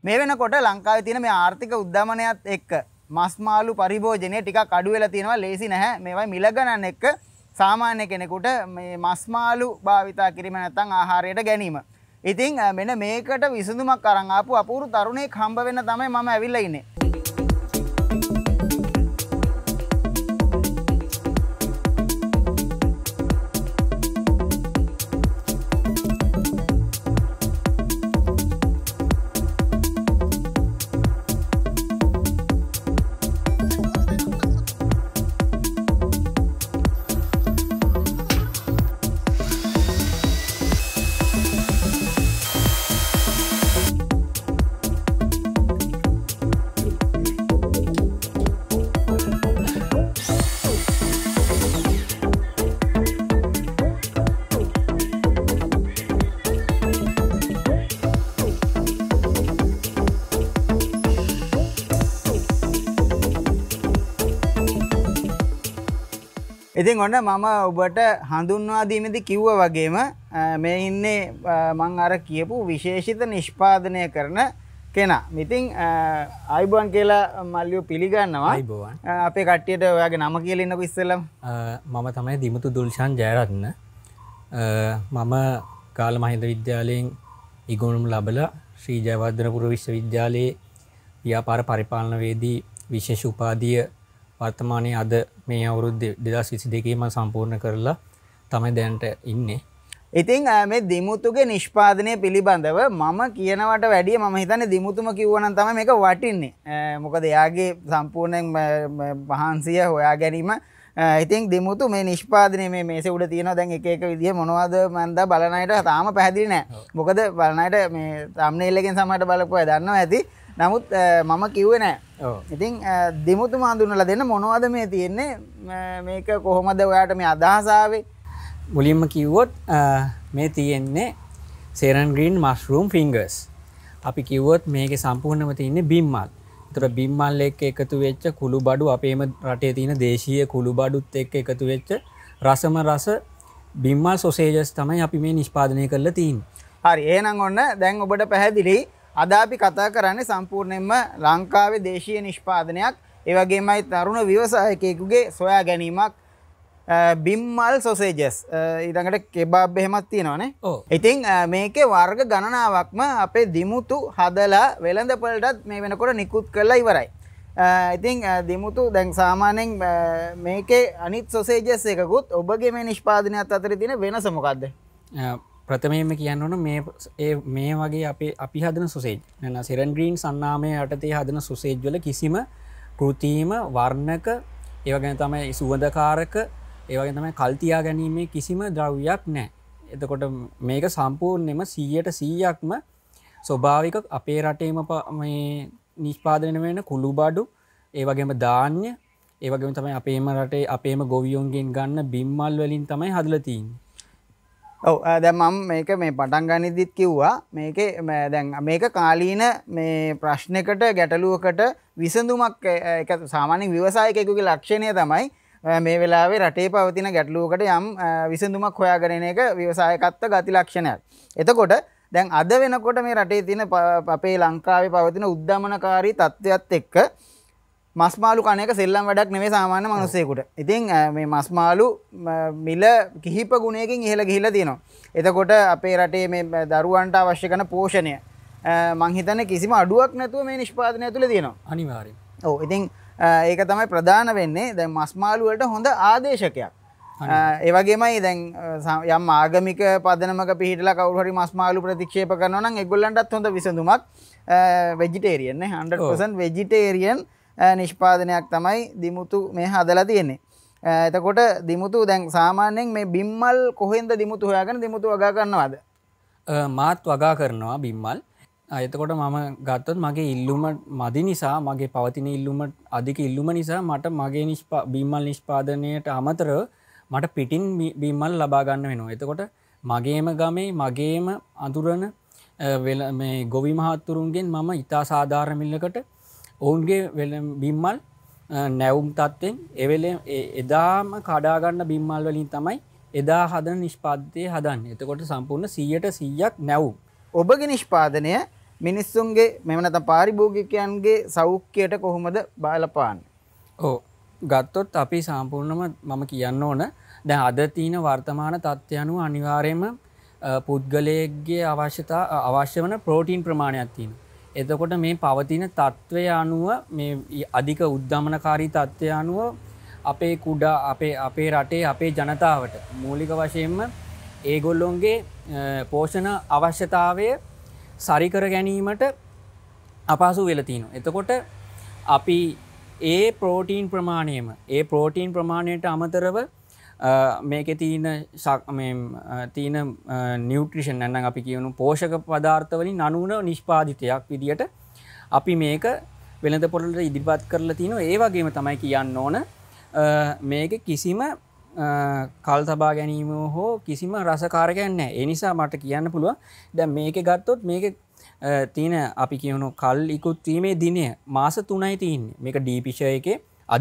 මේ වෙනකොට ලංකාවේ තියෙන මේ ආර්ථික උද්දමනයත් එක්ක මස් මාළු පරිභෝජනය ටිකක් අඩු වෙලා තියෙනවා. ලේසි නැහැ. මේවයි මිල ගණන් එක්ක සාමාන්‍ය කෙනෙකුට මේ මස් මාළු භාවිතා කිරීම නැත්නම් ආහාරයට ගැනීම. ඉතින් මෙන්න මේකට විසඳුමක් අරන් ආපු අපූර්ව තරුණයෙක් හම්බ වෙන්න තමයි මම ඇවිල්ලා ඉන්නේ. ඉතින් ඔන්න මම ඔබට හඳුන්වා දීමේදී කිව්වා වගේම මේ ඉන්නේ මම අර කියපු විශේෂිත නිෂ්පාදනය කරන කෙනා. ඉතින් ආයිබෝන් කියලා මල්ලියෝ පිළිගන්නවා. ආයිබෝන්. අපේ කට්ටියට ඔයාගේ නම කියලා ඉන්නකො ඉස්සෙල්ලම. මම තමයි දිමුතු දුල්ෂාන් ජයරත්න. මම කාල මහින්ද විද්‍යාලයෙන් ඉගෙනුම් ලැබලා ශ්‍රී ජයවර්ධනපුර විශ්වවිද්‍යාලයේ ව්‍යාපාර පරිපාලනවේදී විශේෂ උපාධිය වර්තමානයේ අද මේ අවුරුදු 2022 මම සම්පූර්ණ කරලා තමයි දැනට ඉන්නේ. ඉතින් මේ දිමුතුගේ නිෂ්පාදනය පිළිබඳව මම කියනවට වැඩිය මම හිතන්නේ දිමුතුම කිව්වනම් තමයි මේක වටින්නේ. මොකද එයාගේ සම්පූර්ණයෙන් මහන්සිය හොයා ගැනීම. ඉතින් දිමුතු මේ නිෂ්පාදනය මේ මේසේ උඩ තියෙනවා දැන් එක එක විදිහ මොනවද මන්ද බලන අයට තාම පැහැදිලි නෑ. මොකද බලන අයට මේ thumbnail එකෙන් සමහරට බලපුවා දන්නවා ඇති. නමුත් මම කිව්වේ නෑ. ඉතින් දිමුතුම හඳුන්වලා දෙන්න මොනවද මේ තියෙන්නේ මේක කොහොමද ඔයාට මේ අදහස ආවේ? මුලින්ම කිව්වොත් මේ තියෙන්නේ සෙරන් ග්‍රීන් මෂ්රූම් ෆින්ගස්. අපි කිව්වොත් මේකේ සම්පූර්ණම තියෙන්නේ බිම්මල්. ඒතර බිම්මල් එක්ක එකතු වෙච්ච කුළුබඩු අපේම රටේ තියෙන දේශීය කුළුබඩුත් එක්ක එකතු වෙච්ච රසම රස බිම්මල් සොසේජස් තමයි අපි මේ නිෂ්පාදනය කරලා තියෙන්නේ. හරි එහෙනම් ඔන්න දැන් ඔබට පැහැදිලි අද අපි කතා කරන්නේ සම්පූර්ණයෙන්ම ලංකාවේ දේශීය නිෂ්පාදනයක්. ඒ වගේමයි තරුණ ව්‍යවසායකයෙකුගේ සොයා ගැනීමක් බිම්මල් සොසේජස්. ඊළඟට කෙබාබ් එහෙමත් තියෙනවානේ. ඉතින් මේකේ වර්ග ගණනාවක්ම අපේ දිමුතු හදලා වෙළඳපළටත් මේ වෙනකොට නිකුත් කරලා ඉවරයි. ඉතින් දිමුතු දැන් සාමාන්‍යයෙන් මේකේ අනිත් සොසේජස් එකකුත් ඔබගේ මේ නිෂ්පාදනයත් අතර තියෙන වෙනස මොකද්ද? ප්‍රථමයෙන්ම කියන්න ඕන මේ වගේ අපි හදන සොසේජ් නැත්නම් සෙරන් ග්‍රීන් සන්නාමයේ යටතේ හදන සොසේජ් වල කිසිම කෘත්‍රිම වර්ණක ඒ වගේම තමයි සුවඳකාරක ඒ වගේම තමයි කල් තියා ගැනීමේ කිසිම ද්‍රව්‍යයක් නැහැ. එතකොට මේක සම්පූර්ණයෙන්ම 100%ක්ම ස්වභාවික අපේ රටේම මේ නිෂ්පාදනය වෙන කුළුබඩු ඒ වගේම ධාන්‍ය ඒ වගේම තමයි අපේම රටේ අපේම ගොවියොන්ගෙන් ගන්න බිම්මල් වලින් තමයි හදලා තියෙන්නේ. ඔව් දැන් මම මේක මේ පටන් ගනිද්දිත් කිව්වා මේකේ දැන් මේක කාලීන මේ ප්‍රශ්නයකට ගැටලුවකට විසඳුමක් ඒක සාමාන්‍ය ව්‍යවසායකයෙකුගේ ලක්ෂණය තමයි මේ වෙලාවේ රටේ පවතින ගැටලුවකට යම් විසඳුමක් හොයාගෙන එක ව්‍යවසායකත්ව ගති ලක්ෂණයක්. එතකොට දැන් අද වෙනකොට මේ රටේ තියෙන අපේ ලංකාවේ පවතින උද්දමනකාරී තත්ත්වයක් එක්ක මස් මාළු කන එක සෙල්ලම් වැඩක් නෙමෙයි සාමාන්‍ය මිනිස්සෙකුට. ඉතින් මේ මස් මාළු මිල කිහිප ගුණයකින් ඉහළ ගිහිල්ලා තියෙනවා. එතකොට අපේ රටේ මේ දරුවන්ට අවශ්‍ය කරන පෝෂණය මං හිතන්නේ කිසිම අඩුවක් නැතුව මේ නිෂ්පාදනය තුළ තියෙනවා. අනිවාර්යයෙන්. ඔව් ඉතින් ඒක තමයි ප්‍රධාන වෙන්නේ. දැන් මස් මාළු වලට හොඳ ආදේශකයක්. ඒ වගේමයි දැන් යම් ආගමික පදනමක පිළිහිටලා කවුරු හරි මස් මාළු ප්‍රතික්ෂේප කරනවා නම් ඒගොල්ලන්ටත් හොඳ විසඳුමක් වෙජිටේරියන් නේ 100% වෙජිටේරියන් නිෂ්පාදනයක් තමයි දිමුතු මේ හදලා තියෙන්නේ. එතකොට දිමුතු දැන් සාමාන්‍යයෙන් මේ බිම්මල් කොහෙන්ද දිමුතු හොයාගෙන දිමුතු වගා කරනවද? මාත් වගා කරනවා බිම්මල්. එතකොට මම ගත්තොත් මගේ ඉල්ලුම මදි නිසා මගේ පවතින ඉල්ලුම අධික ඉල්ලුම නිසා මට මගේ බිම්මල් නිෂ්පාදනයට අමතරව මට පිටින් බිම්මල් ලබා ගන්න වෙනවා. එතකොට මගේම ගමේ මගේම අඳුරන මේ ගොවි මහත්තුරුන්ගෙන් මම ඉතා සාධාරණ මිලකට ඔවුන්ගේ බිම්මල් නැවුම් තත්ත්වෙන් එදාම කඩා ගන්න බිම්මල් වලින් තමයි එදා හදන නිෂ්පාදිතය හදන්නේ. එතකොට සම්පූර්ණ 100%ක් නැවුම්. ඔබගේ නිෂ්පාදනය මිනිස්සුන්ගේ මෙහෙම නැත්නම් පාරිභෝගිකයන්ගේ සෞඛ්‍යයට කොහොමද බලපාන්නේ? ඔව් ගත්තොත් අපි සම්පූර්ණම මම කියන්න ඕන දැන් අද තියෙන වර්තමාන තත්ත්වය අනුව අනිවාර්යයෙන්ම පුද්ගලයෙක්ගේ අවශ්‍ය වන ප්‍රෝටීන් ප්‍රමාණයක් තියෙනවා. එතකොට මේ පවතින තත්ත්වය අනුව මේ අධික උද්දමනකාරී තත්ත්වය අනුව අපේ කුඩා අපේ රටේ අපේ ජනතාවට මූලික වශයෙන්ම ඒගොල්ලොන්ගේ පෝෂණ අවශ්‍යතාවය සරිකර ගැනීමට අපහසු වෙලා තියෙනවා. එතකොට අපි ඒ ප්‍රෝටීන් ප්‍රමාණයට අමතරව මේකේ තියෙන නියුට්‍රිෂන් නැත්නම් අපි කියමු පෝෂක පදාර්ථ වලින් අනුන නිෂ්පාදිතයක් විදියට අපි මේක වෙළඳ පොළට ඉදිරිපත් කරලා තිනවා. ඒ වගේම තමයි කියන්න ඕන මේකේ කිසිම කල් තබා ගැනීම හෝ කිසිම රසකාරකයක් නැහැ. ඒ නිසා මට කියන්න පුළුවන් දැන් මේකේ ගත්තොත් මේකේ තියෙන අපි කියමු කල් ඉක්ුත් වීමේ දිනය මාස 3යි තියෙන්නේ. මේක ඩීපිෂර් එකේ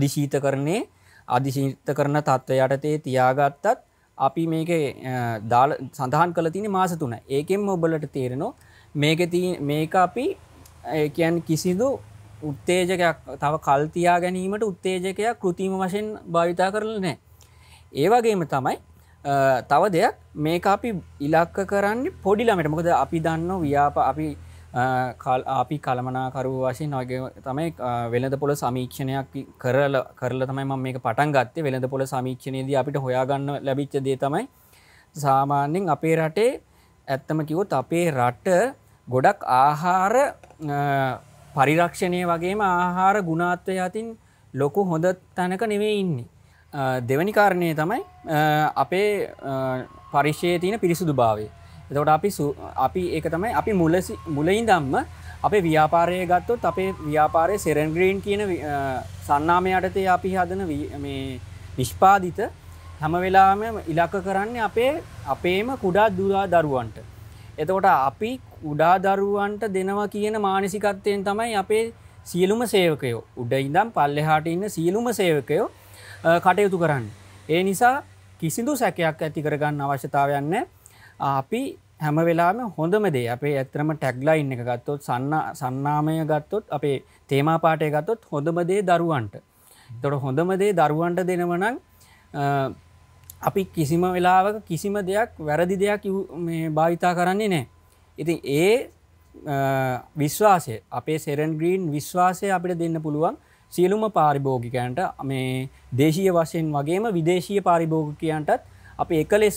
අධිශීතකරණ තත්ත්වය යටතේ තියාගත්තත් අපි මේකේ දාලා සඳහන් කරලා තියෙන්නේ මාස 3යි. ඒකෙන්ම ඔබලට තේරෙනවා මේක අපි කියන්නේ කිසිදු උත්තේජකයක් තව කල් තියා ගැනීමට උත්තේජකයක් કૃතිම වශයෙන් භාවිතා කරලා නැහැ. ඒ වගේම තමයි තව දෙයක් මේක අපි ඉලක්ක කරන්නේ පොඩි ළමයට. මොකද අපි දන්නවා අපි කළමනාකරුවෝ වශයෙන් වගේ තමයි වෙළඳ පොළ සමීක්ෂණයක් කරලා තමයි මම මේක පටන් ගත්තේ. වෙළඳ පොළ සමීක්ෂණයේදී අපිට හොයාගන්න ලැබිච්ච දේ තමයි සාමාන්‍යයෙන් අපේ රටේ ඇත්තම කිව්වොත් අපේ රට ගොඩක් ආහාර පරිරක්ෂණය වගේම ආහාර ගුණාත්වය අතින් ලොකු හොඳ තැනක නෙවෙයි ඉන්නේ. දෙවැනි කාරණය තමයි අපේ පරිශ්‍රයේ තියෙන පිරිසුදුභාවය. එතකොට අපි ඒක තමයි අපි මුල ඉඳන්ම අපේ ව්‍යාපාරය ගත්තොත් අපේ ව්‍යාපාරයේ සෙරෙන්ග්‍රීන් කියන සන්නාමය යටතේ අපි හදන මේ නිෂ්පාදිත හැම වෙලාවෙම ඉලක්ක කරන්නේ අපේම කුඩා දරුවන්ට. එතකොට අපි කුඩා දරුවන්ට දෙනවා කියන මානසිකත්වයෙන් තමයි අපේ සියලුම සේවකයෝ උඩ ඉඳන් පල්ලෙහාට ඉන්න සියලුම සේවකයෝ කටයුතු කරන්න. ඒ නිසා කිසිදු සැකයක් ඇති කරගන්න අවශ්‍යතාවයක් නැහැ. අපි හැම වෙලාවෙම හොඳම දේ අපේ ඇත්තම ටැග්ලයින් එක ගත්තොත් සන්නාමය ගත්තොත් අපේ තේමා පාඨය ගත්තොත් හොඳම දේ දරුවන්ට. ඒතකොට හොඳම දේ දරුවන්ට දෙනව නම් අපි කිසිම වෙලාවක කිසිම දෙයක් වැරදි දෙයක් මේ භාවිතා කරන්නේ නැහැ. ඉතින් ඒ විශ්වාසය අපේ සෙරෙන්ග්‍රීන් විශ්වාසය අපිට දෙන්න පුළුවන් සියලුම පාරිභෝගිකයන්ට මේ දේශීය වශයෙන් වගේම විදේශීය පාරිභෝගිකයන්ටත් අපි එක ලෙස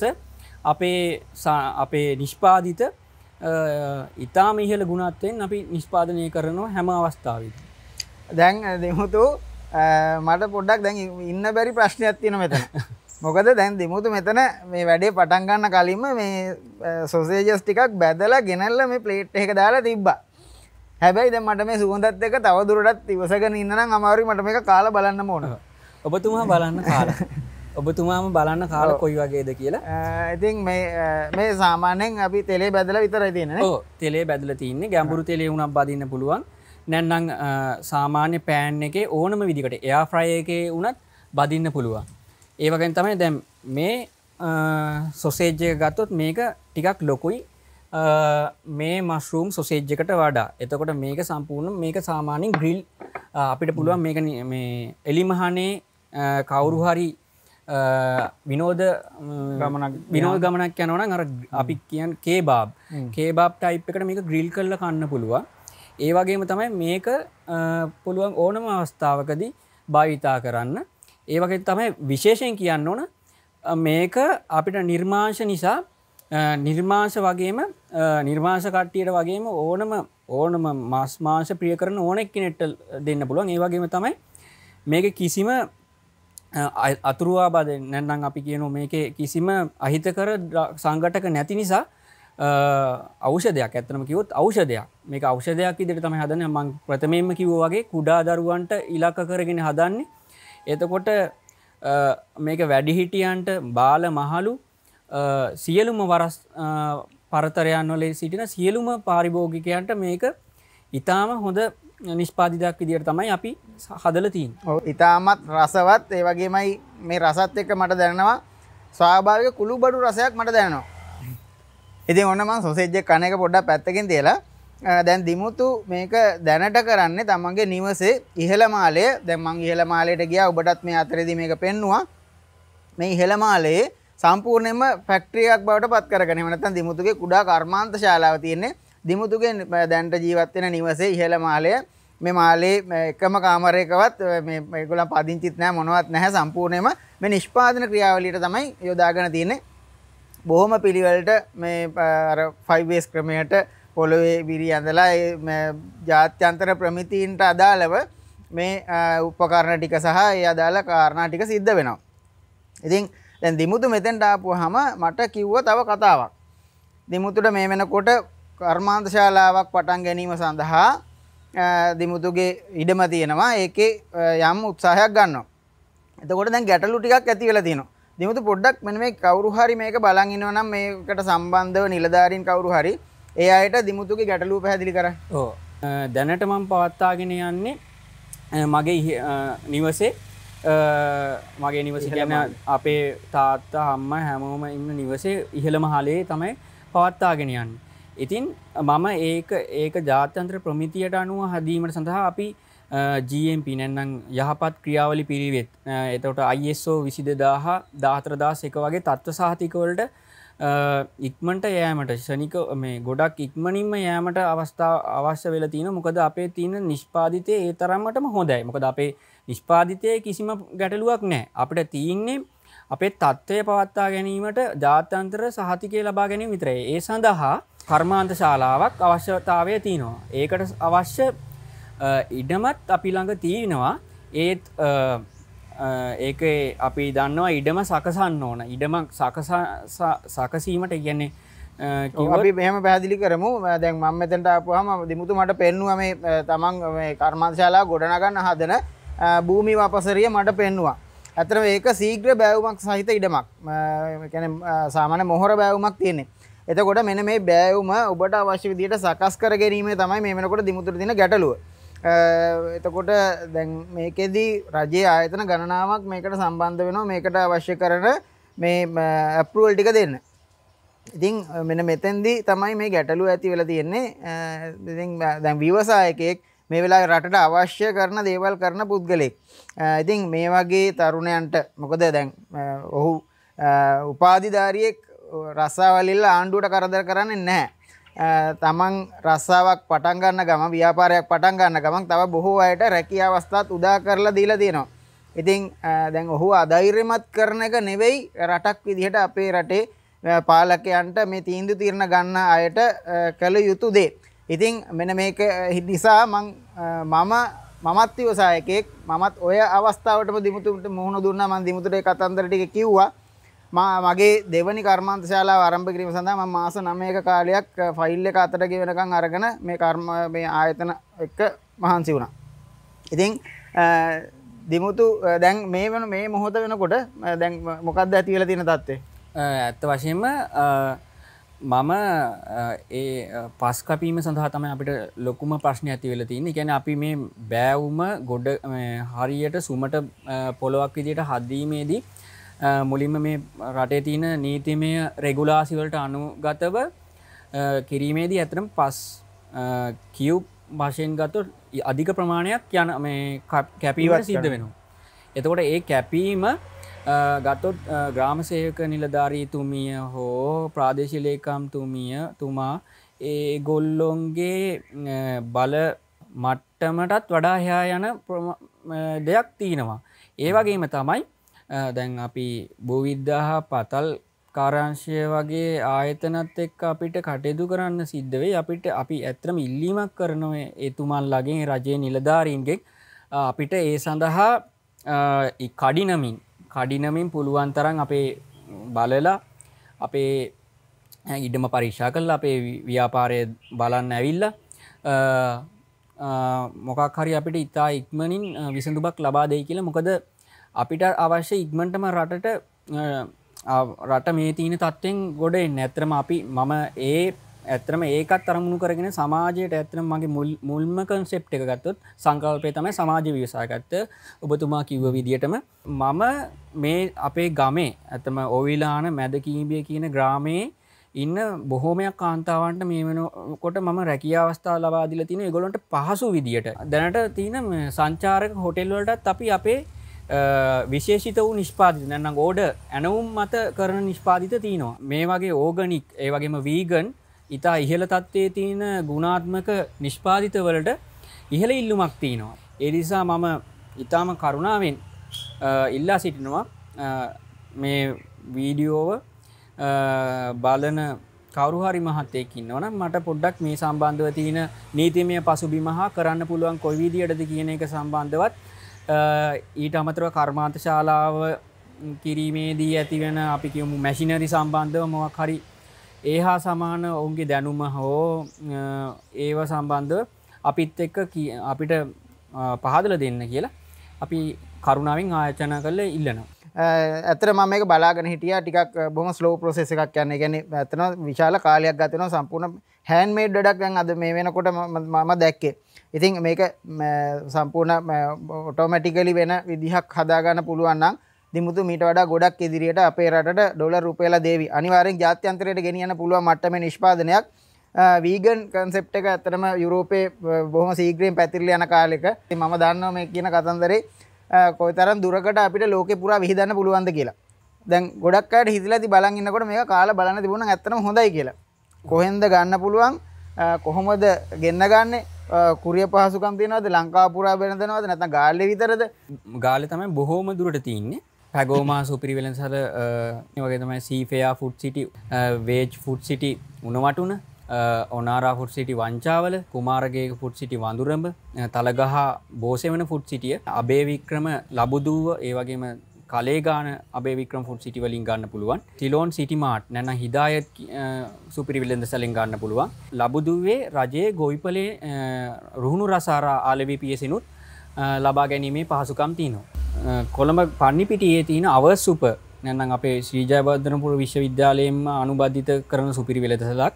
අපේ නිෂ්පාදිත ඉතාම ඉහළ ගුණත්වයෙන් අපි නිෂ්පාදනය කරනවා හැම අවස්ථාවෙදී. දැන් දෙමුතු මට පොඩ්ඩක් දැන් ඉන්න බැරි ප්‍රශ්නයක් තියෙනවා මෙතන. මොකද දැන් දෙමුතු මෙතන මේ වැඩේ පටන් ගන්න කලින්ම මේ සොසේජස් ටිකක් බැදලා ගෙනල්ලා මේ ප්ලේට් එක දාලා තිබ්බා. හැබැයි දැන් මට මේ සුගඳත් එක්ක තව දුරටත් ඉවසගෙන ඉන්න නම් අමාරුයි. මට මේක කාලා බලන්න ඕන. ඔබතුමා බලන්න කාලා. ඔබතුමාම බලන්න කාලා කොයි වගේද කියලා. ඉතින් මේ සාමාන්‍යයෙන් අපි තෙලේ බැදලා විතරයි තියෙන්නේ නේ. ඔව් තෙලේ බැදලා තින්නේ. ගැඹුරු තෙලේ උනක් බදින්න පුළුවන්. නැත්නම් සාමාන්‍ය පෑන් එකේ ඕනම විදිහකට එයාර් ෆ්‍රයි එකේ උනත් බදින්න පුළුවන්. ඒ වගේම තමයි දැන් මේ සොසේජ් එක ගත්තොත් මේක ටිකක් ලොකුයි මේ මස්රූම් සොසේජ් එකට වඩා. එතකොට මේක සම්පූර්ණ මේක සාමාන්‍යයෙන් ග්‍රිල් අපිට පුළුවන් මේක මේ එලිමහනේ කවුරු හරි විනෝද ගමනක් යනවා නම් අර අපි කියන්නේ කේබාබ් ටයිප් එකට මේක ග්‍රිල් කරලා කන්න පුළුවන්. ඒ වගේම තමයි මේක පුළුවන් ඕනම අවස්ථාවකදී භාවිතා කරන්න. ඒ වගේ තමයි විශේෂයෙන් කියන්න ඕන මේක අපිට නිර්මාංශ නිසා නිර්මාංශ වගේම නිර්මාංශ කට්ටියට වගේම ඕනම මාස් මාංශ ප්‍රිය කරන ඕන එක්කෙනෙක්ට දෙන්න පුළුවන්. ඒ වගේම තමයි මේකේ කිසිම අතුරුආබාධ නැත්නම් අපි කියනවා මේකේ කිසිම අහිතකර සංඝටක නැති නිසා ඖෂධයක් ඇත්තටම කිව්වොත් ඖෂධයක්. මේක ඖෂධයක් විදිහට තමයි හදන්නේ. මම ප්‍රථමයෙන්ම කිව්වා වගේ කුඩා දරුවන්ට ඉලක්ක කරගෙන හදන්නේ. එතකොට මේක වැඩිහිටියන්ට බාල මහලු සියලුම වරස් පරතරයන් වල සිටින සියලුම පාරිභෝගිකයන්ට මේක ඊටාම හොඳ නිෂ්පාදිතයක් විදිහට තමයි අපි හදලා තියෙන්නේ. ඔව් ඊටාමත් රසවත්. ඒ වගේමයි මේ රසත් එක්ක මට දැනෙනවා ස්වාභාවික කුළුබඩු රසයක් මට දැනෙනවා. ඉතින් ඔන්න මම සොසේජ් එක කන එක පොඩ්ඩක් පැත්තකින් තියලා දැන් දිමුතු මේක දැනට කරන්නේ තමන්ගේ නිවසේ ඉහළ මාලය දැන් මං ඉහළ මාලයට ගියා ඔබටත් මේ අතරේදී මේක පෙන්නුවා මේ ඉහළ මාලයේ සම්පූර්ණයෙන්ම ෆැක්ටරියක් බවට පත් කරගෙන එහෙම නැත්නම් දිමුතුගේ කුඩා කර්මාන්ත ශාලාව තියෙන්නේ දිමුතුගේ දැනට ජීවත් වෙන නිවසේ ඉහළ මාලය මේ මාලේ එකම කාමරයකවත් මේ ඒගොල්ලන් පදිංචිත් නැහැ මොනවත් නැහැ සම්පූර්ණයෙන්ම මේ නිෂ්පාදන ක්‍රියාවලියට තමයි යොදාගෙන තියෙන්නේ බොහොම පිළිවෙලට මේ අර 5S ක්‍රමයට පොළොවේ විරි ඇඳලා මේ ජාත්‍යන්තර ප්‍රමිතීන්ට අදාළව මේ උපකරණ ටික සහ ඒ අදාළ කාරණා ටික සිද්ධ වෙනවා. ඉතින් දැන් දිමුතු මෙතෙන්ට ආපුවාම මට කිව්වා තව කතාවක්. දිමුතුට මේ වෙනකොට කර්මාන්ත ශාලාවක් පටන් ගැනීම සඳහා දිමුතුගේ ඉඩම තියෙනවා. ඒකේ යම් උත්සාහයක් ගන්නවා. එතකොට දැන් ගැටලු ටිකක් ඇති වෙලා තියෙනවා. දිමුතු පොඩ්ඩක් මෙන්න මේ කවුරු හරි මේක බලන් ඉන්නවා නම් මේකට සම්බන්ධව නිලධාරීන් කවුරු හරි ඒ අයට දිමුතුගේ ගැටලුව පැහැදිලි කරන්න. ඔව්. දැනට මම පවත්වාගෙන යන්නේ මගේ නිවසේ මගේ නිවසේ කියන්නේ අපේ තාත්තා අම්මා හැමෝම ඉන්න නිවසේ ඉහළ මහලේ තමයි පවත්වාගෙන යන්නේ. ඉතින් මම ඒක ජාත්‍යන්තර ප්‍රමිතියට අනුව හදීමට සඳහා අපි GMP නැත්නම් යහපත් ක්‍රියාවලි පිළිවෙත් එතකොට ISO 22000 14001 වගේ තත්ත්ව සහතික වලට ඉක්මනට යෑමට ශනික මේ ගොඩක් ඉක්මනින්ම යෑමට අවශ්‍ය වෙලා තියෙනවා. මොකද අපේ තියෙන නිෂ්පාදිතය ඒ තරමටම හොඳයි. මොකද අපේ නිෂ්පාදිතයේ කිසිම ගැටලුවක් නැහැ. අපිට තියෙන්නේ අපේ තත්ත්වය පවත්වා ගැනීමට ජාත්‍යන්තර සහතිකය ලබා ගැනීම විතරයි. ඒ සඳහා කර්මාන්ත ශාලාවක් අවශ්‍යතාවය තියෙනවා. ඒකට අවශ්‍ය ඉඩමත් අපි ළඟ තියෙනවා. ඒත් ඒකේ අපි දන්නවා ඉඩම සකසන්න ඕන. ඉඩම සකසීමට කියන්නේ අපි මෙහෙම පැහැදිලි කරමු. දැන් මම මෙතනට ආපුවාම දිමුතු මට පෙන්නුවා මේ තමන් මේ කර්මාන්ත ශාලාව ගොඩනගන්න හදන භූමි වපසරිය මට පෙන්නුවා. ඇත්තටම ඒක ශීඝ්‍ර බෑවුමක් සහිත ඉඩමක්. ඒ කියන්නේ සාමාන්‍ය මොහොර බෑවුමක් තියෙන්නේ. එතකොට මෙන්න මේ බෑවුම ඔබට අවශ්‍ය විදිහට සකස් කර ගැනීම තමයි මේ වෙනකොට දිමුතුට තියෙන ගැටලුව. එතකොට දැන් මේකෙදී රජයේ ආයතන ගණනාවක් මේකට සම්බන්ධ වෙනවා මේකට අවශ්‍ය කරන මේ අප්‍රූවල් ටික දෙන්න. ඉතින් මෙන්න මෙතෙන්දී තමයි මේ ගැටලුව ඇති වෙලා තියෙන්නේ. ඉතින් දැන් ව්‍යවසායකයෙක් මේ වෙලාවේ රටට අවශ්‍ය කරන දේවල් කරන පුද්ගලෙක්. ඉතින් මේ වගේ තරුණයන්ට මොකද දැන් ඔහු උපාධිධාරියෙක් රස්සාවල් ඉල්ල ආණ්ඩුවට කරදර කරන්නේ නැහැ. තමන් රස්සාවක් පටන් ගන්න ගමන් ව්‍යාපාරයක් පටන් ගන්න ගමන් තව බොහෝ අයට රැකියා අවස්ථාත් උදා කරලා දීලා තියෙනවා. ඉතින් දැන් ඔහු අධෛර්යමත් කරන එක නෙවෙයි රටක් විදිහට අපේ රටේ පාලකයන්ට මේ තීන්දුව తీරන ගන්න අයට කළ යුතු දේ. ඉතින් මෙන්න මේක නිසා මමත් ව්‍යවසායකයෙක් මමත් ඔය අවස්ථාවටම දිමුතුට මුහුණ දුන්නා. මම දිමුතුට ඒ කතන්දර ටික කිව්වා. මගේ දෙවනි කර්මාන්ත ශාලාව ආරම්භ කිරීම සඳහා මම මාස 9ක කාලයක් ෆයිල් එක අතට ගෙවනකම් අරගෙන මේ ආයතන එක්ක මහන්සි වුණා. ඉතින් දිමුතු දැන් මේ මොහොත වෙනකොට දැන් මොකක්ද ඇති වෙලා තියෙන තත්ත්වය? ඇත්ත වශයෙන්ම මම ඒ පස් කැපීම සඳහා තමයි අපිට ලොකුම ප්‍රශ්නයක් ඇති වෙලා තියෙන්නේ. කියන්නේ අපි මේ බෑවුම ගොඩ හරියට සුමට පොලොවක් විදියට හදීමේදී මුලින්ම මේ රටේ තියෙන නීතිමය රෙගුලාසි වලට අනුගතව කිරීමේදී ඇත්තටම පස් කියුබ් වශයෙන් ගත්තොත් අධික ප්‍රමාණයක් යන මේ කැපීමට සිද්ධ වෙනවා. එතකොට ඒ කැපීම ගත්තොත් ග්‍රාම සේවක නිලධාරීතුමිය හෝ ප්‍රාදේශීය ලේකම්තුමා ඒ ගොල්ලොන්ගේ බල මට්ටමටත් වඩා එහා යන දෙයක් තියෙනවා. ඒ වගේම තමයි දැන් අපි භූවිද්‍යාහ පතල් කාර්යාංශය වගේ ආයතනත් එක්ක අපිට කටයුතු කරන්න සිද්ධ වෙයි. අපි ඇත්තටම ඉල්ලීමක් කරනවා එතුමන්ලගෙන් රජයේ නිලධාරීන්ගෙන් අපිට ඒ සඳහා කඩිනමින් පුළුවන් තරම් අපේ බලලා අපේ ඉඩම පරීක්ෂා කරලා අපේ ව්‍යාපාරය බලන්න ඇවිල්ලා මොකක් හරි අපිට ඉතා ඉක්මනින් විසඳුමක් ලබා දෙයි කියලා. මොකද අපිට අවශ්‍ය ඉක්මනටම රට මේ තියෙන තත්ත්වෙන් ගොඩ එන්න. ඇත්තටම ඇත්තටම ඒකත් අරමුණු කරගෙන සමාජයට ඇත්තටම මගේ මුල්ම කන්සෙප්ට් එක ගත්තොත් සංකල්පය තමයි සමාජ ව්‍යවසායකත්වය. ඔබතුමා කිව්ව විදිහටම මම මේ අපේ ගමේ ඇත්තම ඕවිලාන මැද කීඹිය කියන ග්‍රාමයේ ඉන්න බොහෝමයක් කාන්තාවන්ට මේ වෙනකොට මම රැකියා අවස්ථාව ලබා දීලා තියෙන ඒගොල්ලන්ට පහසු විදියට දැනට තියෙන සංචාරක හොටෙල් වලටත් අපි අපේ විශේෂිත වූ නිෂ්පාදිත නැත්නම් ඕඩර් ඇනවුම් මත කරන නිෂ්පාදිත තියෙනවා. මේ වගේ ඕගනික් ඒ වගේම වීගන් ඉතා ඉහළ තත්ත්වයේ තියෙන ගුණාත්මක නිෂ්පාදිත වලට ඉහළ ඉල්ලුමක් තියෙනවා. ඒ නිසා මම ඊටාම කරුණාවෙන් ඉල්ලා සිටිනවා මේ වීඩියෝව බලන කවුරු හරි මහත්තයෙක් ඉන්නවනම් මට පොඩ්ඩක් මේ සම්බන්ධව තියෙන නීතිමය පසුබිම හා කරන්න පුළුවන් කොයි විදියටද කියන එක සම්බන්ධවත් ඊට අමතරව කර්මාන්ත ශාලාව කිරීමේදී ඇතිවෙන අපි කියමු මැෂිනරි සම්බන්ධව මොකක් හරි ඒ හා සමාන ඔවුන්ගේ දැනුම හෝ ඒව සම්බන්ධව අපිත් එක්ක අපිට පහදලා දෙන්න කියලා අපි කරුණාවෙන් ආයෝජන කරලා ඉල්ලනවා. ඇත්තට මම මේක බලාගෙන හිටියා ටිකක් බොහොම ස්ලෝ ප්‍රොසෙස් එකක් යන්නේ. ඒ කියන්නේ ඇත්තටම විශාල කාලයක් ගත වෙනවා සම්පූර්ණ හෑන්ඩ් මේඩ් වැඩක් දැන් අද මේ වෙනකොට මම දැක්කේ. ඉතින් මේක සම්පූර්ණ ඔටෝමැටිකලි වෙන විදිහක් හදා ගන්න පුළුවන් නම් දිමුතු මීට වඩා ගොඩක් ඉදිරියට අපේ රටට ඩොලර් රුපියල දේවි. අනිවාර්යෙන් ජාත්‍යන්තරයට ගෙනියන්න පුළුවන් මට්ටමේ නිෂ්පාදනයක්. වීගන් කන්සෙප්ට් එක ඇත්තටම යුරෝපයේ බොහොම ශීඝ්‍රයෙන් පැතිරලා යන කාලෙක. ඉතින් මම දන්නවා මේ කියන කතන්දරේ කොයිතරම් දුරකට අපිට ලෝකේ පුරා විහිදන්න පුළුවන්ද කියලා. දැන් ගොඩක් අයට හිතලා ඉති බලන් ඉන්නකොට මේක කාලා බලන්න තිබුණා නම් ඇත්තටම හොඳයි කියලා. කොහෙන්ද ගන්න පුළුවන්? කොහොමද ගෙන්න ගන්නේ? කුරිය පහසුකම් තියනවද? ලංකාව පුරා වෙනදනවද? නැත්නම් ගාල්ලේ විතරද? ගාල්ලේ තමයි බොහෝම දුරට තියෙන්නේ. පැගෝමා සුපිරි වෙළඳසැල ඒ වගේ තමයි සීෆෙයා ෆුඩ් සිටි, වේජ් food city Unawatuna, Onara food සිටි වංචාවල, කුමාරගේක ෆුඩ් සිටි වඳුරඹ, තලගහ බෝසෙවන ෆුඩ් සිටිය, අබේ වික්‍රම ලබුදුව, ඒ වගේම කලේගාන අබේ වික්‍රම ෆුඩ් සිටි වලින් ගන්න පුළුවන්. සිලෝන් සිටි මාර්ට් නැත්නම් හිදායත් සුපිරි වෙළඳසැලෙන් ගන්න පුළුවන්. ලබුදුවේ රජයේ ගොවිපලේ රුහුණු රස ආලවි පියසිනුත් ලබා ගැනීමේ පහසුකම් තියෙනවා. කොළඹ පන්නිපිටියේ තියෙන අවසුප නැත්නම් අපේ ශ්‍රී ජයවර්ධනපුර විශ්වවිද්‍යාලයෙන්ම අනුබද්ධිත කරන සුපිරි වෙළඳසැලක්.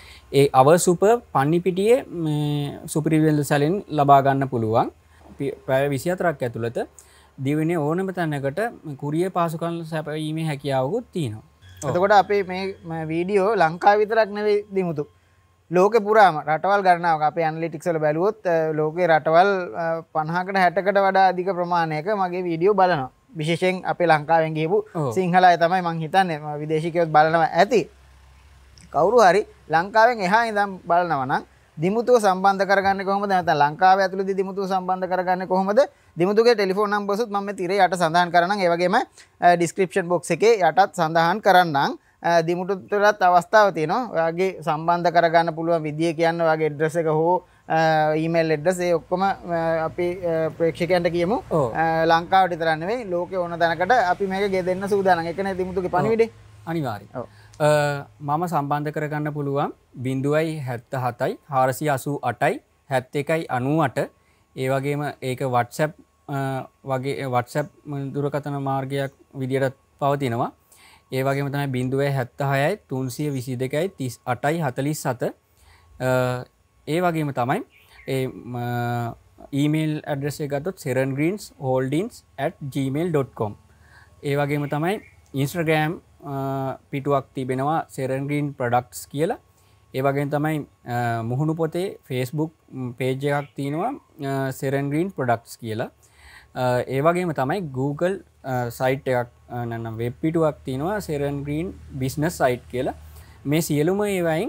ඒ අවසුප පන්නිපිටියේ සුපිරි වෙළඳසැලෙන් ලබා ගන්න පුළුවන්. පැය 24ක් ඇතුළත දිවයිනේ ඕනම තැනකට කුරිය පහසුකම් සැපයීමේ හැකියාවකුත් තියෙනවා. එතකොට අපේ මේ වීඩියෝ ලංකාව විතරක් නෙවෙයි දිමුතු. ලෝකෙ පුරාම රටවල් ගණනාවක් අපේ ඇනලිටික්ස් වල බැලුවොත් ලෝකේ රටවල් 50කට 60කට වඩා අධික ප්‍රමාණයක මගේ වීඩියෝ බලනවා. විශේෂයෙන් අපේ ලංකාවෙන් ගිහපු සිංහල අය තමයි මං හිතන්නේ විදේශිකයොත් බලනවා ඇති. කවුරු හරි ලංකාවෙන් එහා ඉඳන් බලනවා නම් දිමුතුව සම්බන්ධ කරගන්නේ කොහොමද? නැත්නම් ලංකාවේ ඇතුළතදී දිමුතුව සම්බන්ධ කරගන්නේ කොහොමද? දිමුතුගේ ටෙලිෆෝන් නම්බර්ස් උත් මම මේ තිරේ යට සඳහන් කරන්නම්. ඒ වගේම ඩිස්ක්‍රිප්ෂන් බොක්ස් එකේ යටත් සඳහන් කරන්නම්. දිමුතුටත් අවස්ථාව තියෙනවා. ඔයාගේ සම්බන්ධ කරගන්න පුළුවන් විදිය කියන්නේ ඔයාගේ ඇඩ්‍රස් එක හෝ ඊමේල් ඇඩ්‍රස් ඒ ඔක්කොම අපි ප්‍රේක්ෂකයන්ට කියමු. ලංකාවට විතර නෙවෙයි ලෝකේ ඕන තැනකට අපි මේක ගෙදෙන්න සූදානම්. ඒකනේ දිමුතුගේ පණිවිඩේ. අනිවාර්යයෙන්. මම සම්බන්ධ කරගන්න පුළුවන් 077යි 488යි 71යි 98. ඒ වගේම ඒක WhatsApp වගේ WhatsApp දුරකථන මාර්ගයක් විදියට පවතිනවා. ඒ වගේම තමයි 076යි 322යි 38යි 47. ඒ වගේම තමයි ඒ ඊමේල් ඇඩ්‍රස් එක ගත්තොත් serengreensholdings@gmail.com. ඒ වගේම තමයි Instagram පිටුවක් තිබෙනවා Serengreens products කියලා. ඒ වගේම තමයි මුහුණු පොතේ Facebook page එකක් තියෙනවා Serengreens products කියලා. ඒ වගේම තමයි Google site එකක් නැත්නම් වෙබ් පිටුවක් තියෙනවා Serengreens business site කියලා. මේ සියලුම ඒවායින්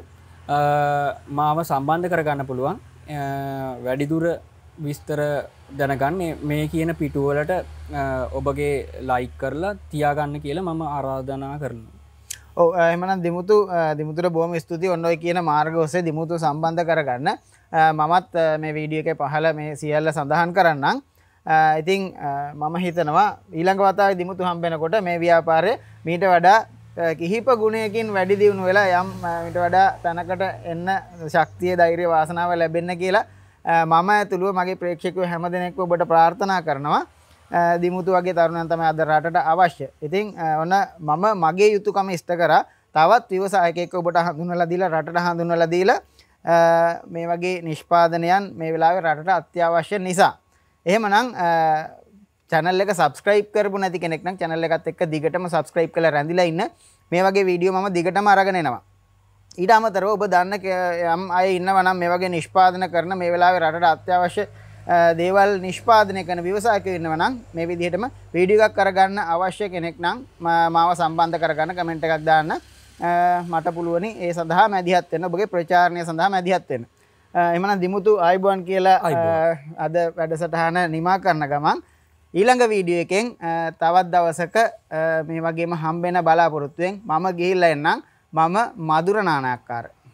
මාව සම්බන්ධ කරගන්න පුළුවන්. වැඩිදුර විස්තර දැනගන්න මේ කියන පිටුවලට ඔබගේ ලයික් කරලා තියාගන්න කියලා මම ආරාධනා කරනවා. ඔව් එහෙමනම් දිමුතුට බොහොම ස්තුතියි. ඔන්න ඔය කියන මාර්ග ඔස්සේ දිමුතුව සම්බන්ධ කරගන්න. මමත් මේ වීඩියෝ එකේ පහළ මේ සියල්ල සඳහන් කරන්නම්. ඉතින් මම හිතනවා ඊළඟ වතාවේ දිමුතු හම්බෙනකොට මේ ව්‍යාපාරය මීට වඩා කිහිප ගුණයකින් වැඩි දියුණු වෙලා යම් මීට වඩා තැනකට එන්න ශක්තිය ධෛර්ය වාසනාව ලැබෙන්න කියලා මම ඇතුළුව මගේ ප්‍රේක්ෂකයෝ හැමදෙනෙක්ම ඔබට ප්‍රාර්ථනා කරනවා. දිමුතු වගේ තරුණයන් තමයි අද රටට අවශ්‍ය. ඉතින් ඔන්න මම මගේ යුතුයකම ඉෂ්ට කරා තවත් ව්‍යවසායකයෙක්ව ඔබට හඳුන්වලා දීලා රටට හඳුන්වලා දීලා මේ වගේ නිෂ්පාදනයන් මේ වෙලාවේ රටට අත්‍යවශ්‍ය නිසා. එහෙමනම් channel එක subscribe කරපු නැති කෙනෙක් නම් channel එකත් එක්ක දිගටම subscribe කරලා රැඳිලා ඉන්න. මේ වගේ වීඩියෝ මම දිගටම අරගෙන එනවා. ඊට අමතරව ඔබ දන්න යම් අය ඉන්නවා නම් මේ වගේ නිෂ්පාදන කරන මේ වෙලාවේ රටට අත්‍යවශ්‍ය දේවල් නිෂ්පාදනය කරන ව්‍යවසායකයෝ ඉන්නවා නම් මේ විදිහටම වීඩියෝ එකක් කරගන්න අවශ්‍ය කෙනෙක් නම් මාව සම්බන්ධ කරගන්න කමෙන්ට් එකක් දාන්න මට පුළුවනි ඒ සඳහා මැදිහත් වෙන්න ඔබගේ ප්‍රචාරණය සඳහා මැදිහත් වෙන්න. එහෙමනම් දිමුතු ආයිබෝන් කියලා අද වැඩසටහන නිමා කරන ගමන් ඊළඟ වීඩියෝ එකෙන් තවත් දවසක මේ වගේම හම්බෙන බලාපොරොත්තුෙන් මම ගිහිල්ලා එන්නම්. මම මధుර නානායක්කාර